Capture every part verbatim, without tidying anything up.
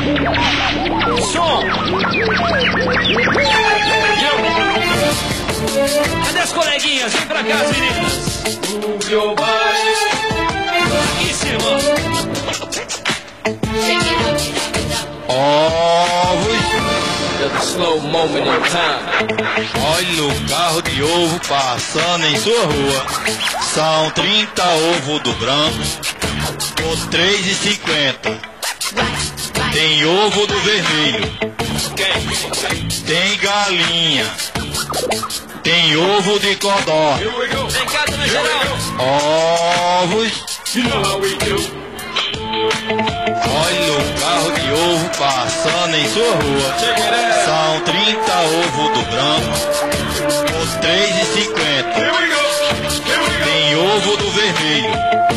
Som! Cadê as coleguinhas? Vem pra cá, as meninas! Aqui em cima! Ovos. The slow moment in time. Olha o carro de ovo passando em sua rua. São trinta ovos do branco por três reais e cinquenta. Tem ovo do vermelho. Tem galinha. Tem ovo de codorna. Vem cá, dona Geral! Ovos. Olha o carro de ovo passando em sua rua. São trinta ovos do branco por três reais e cinquenta. Tem ovo do vermelho.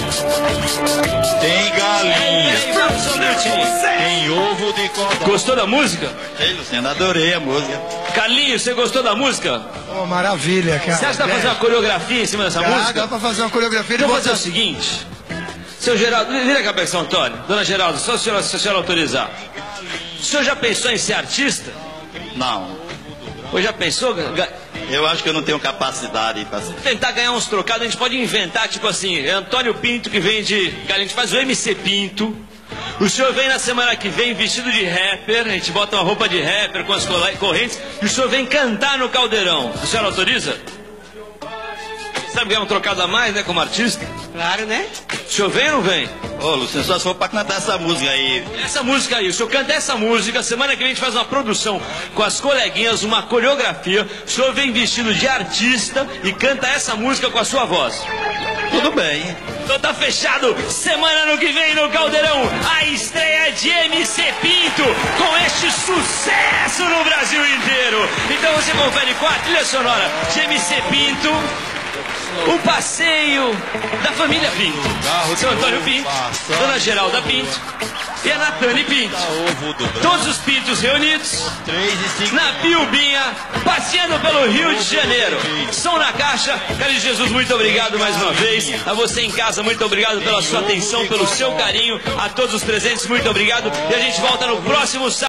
Tem galinha. Tem ovo de codorna. Gostou da música? Ei, Luciano, adorei a música. Carlinhos, você gostou da música? Oh, maravilha, cara. Você acha que dá pra fazer uma coreografia em cima dessa Dá, música? dá pra fazer uma coreografia de Então vamos botar... fazer o seguinte. Seu Geraldo, vira a cabeça, Antônio. Dona Geraldo, só se a senhora autorizar. O senhor já pensou em ser artista? Não, Ou já pensou? Ga- eu acho que eu não tenho capacidade para ser. Tentar ganhar uns trocados, a gente pode inventar, tipo assim, é Antônio Pinto que vende... A gente faz o M C Pinto. O senhor vem na semana que vem vestido de rapper, a gente bota uma roupa de rapper com as correntes, e o senhor vem cantar no Caldeirão. A senhora autoriza? Sabe ganhar um trocado a mais, né, como artista? Claro, né? O senhor vem ou não vem? Ô, Luciano, só se for pra cantar essa música aí. Essa música aí, o senhor canta essa música, semana que vem a gente faz uma produção com as coleguinhas, uma coreografia, o senhor vem vestido de artista e canta essa música com a sua voz. Tudo bem. Então tá fechado, semana no que vem no Caldeirão, a estreia de M C Pinto, com este sucesso no Brasil inteiro. Então você confere com a trilha sonora de M C Pinto, o passeio da família Pinto. Seu Antônio Pinto, Dona Geralda Pinto e a Natane Pinto. Todos os Pintos reunidos na Piubinha, passeando pelo Rio de Janeiro. Som na caixa. Carlos Jesus, muito obrigado mais uma vez. A você em casa, muito obrigado pela sua atenção, pelo seu carinho. A todos os presentes, muito obrigado. E a gente volta no próximo sábado.